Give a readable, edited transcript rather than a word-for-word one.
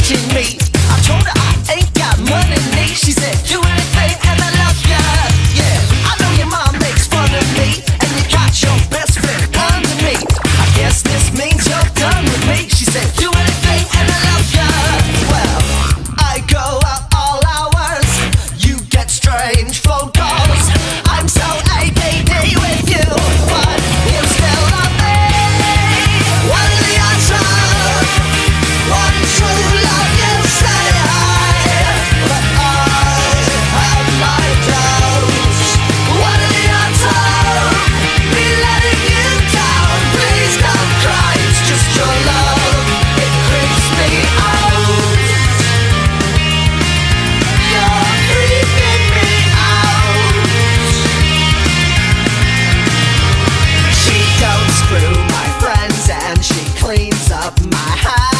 watching me. I told her I ain't got money, need. She said, do anything and I love ya. Yeah, I know your mom makes fun of me, and you got your best friend under me. I guess this means you're done with me. She said, do anything and I love ya. Well, I go out all hours, you get strange phone calls. I'm so ADD with you, but you still love me. What are the answers? One true love you say but I have my doubts. What are the answers? Be letting you down. Please don't cry, it's just your love. It creeps me out. You're creeping me out. She goes through my friends and she cleans up my house.